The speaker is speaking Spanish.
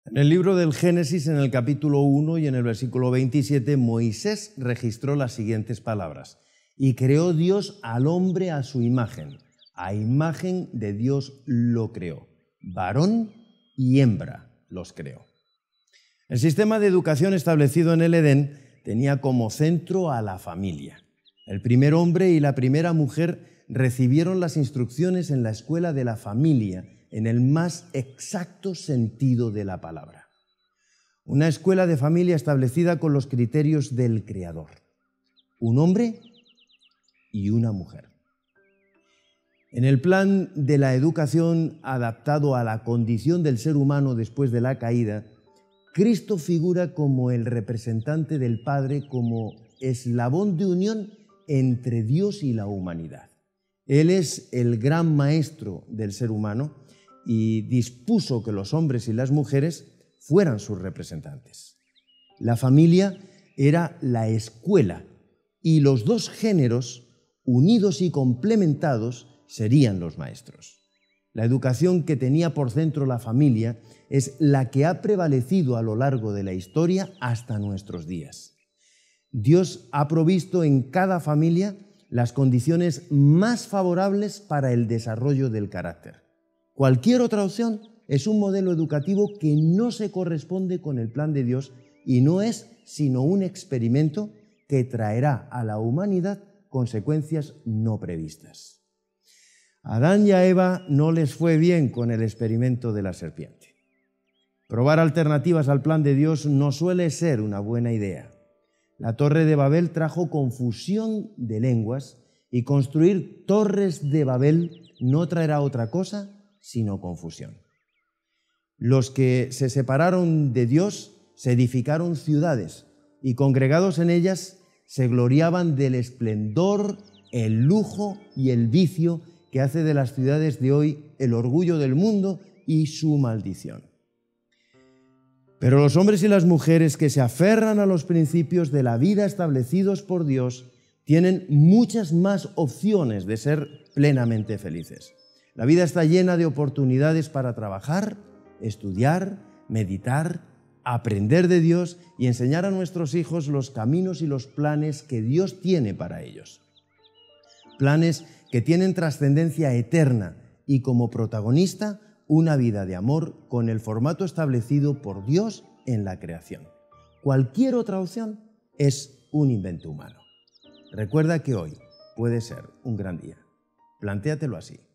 En el libro del Génesis, en el capítulo 1 y en el versículo 27, Moisés registró las siguientes palabras: «Y creó Dios al hombre a su imagen de Dios lo creó, varón y hembra los creó». El sistema de educación establecido en el Edén tenía como centro a la familia. El primer hombre y la primera mujer recibieron las instrucciones en la escuela de la familia, en el más exacto sentido de la palabra. Una escuela de familia establecida con los criterios del Creador. Un hombre y una mujer. En el plan de la educación adaptado a la condición del ser humano después de la caída, Cristo figura como el representante del Padre, como eslabón de unión entre Dios y la humanidad. Él es el gran maestro del ser humano y dispuso que los hombres y las mujeres fueran sus representantes. La familia era la escuela y los dos géneros, unidos y complementados, serían los maestros. La educación que tenía por centro la familia es la que ha prevalecido a lo largo de la historia hasta nuestros días. Dios ha provisto en cada familia las condiciones más favorables para el desarrollo del carácter. Cualquier otra opción es un modelo educativo que no se corresponde con el plan de Dios y no es sino un experimento que traerá a la humanidad consecuencias no previstas. A Adán y a Eva no les fue bien con el experimento de la serpiente. Probar alternativas al plan de Dios no suele ser una buena idea. La Torre de Babel trajo confusión de lenguas y construir torres de Babel no traerá otra cosa sino confusión. Los que se separaron de Dios se edificaron ciudades y congregados en ellas se gloriaban del esplendor, el lujo y el vicio que hace de las ciudades de hoy el orgullo del mundo y su maldición. Pero los hombres y las mujeres que se aferran a los principios de la vida establecidos por Dios tienen muchas más opciones de ser plenamente felices. La vida está llena de oportunidades para trabajar, estudiar, meditar, aprender de Dios y enseñar a nuestros hijos los caminos y los planes que Dios tiene para ellos. Planes que tienen trascendencia eterna y como protagonista una vida de amor con el formato establecido por Dios en la creación. Cualquier otra opción es un invento humano. Recuerda que hoy puede ser un gran día. Plantéatelo así.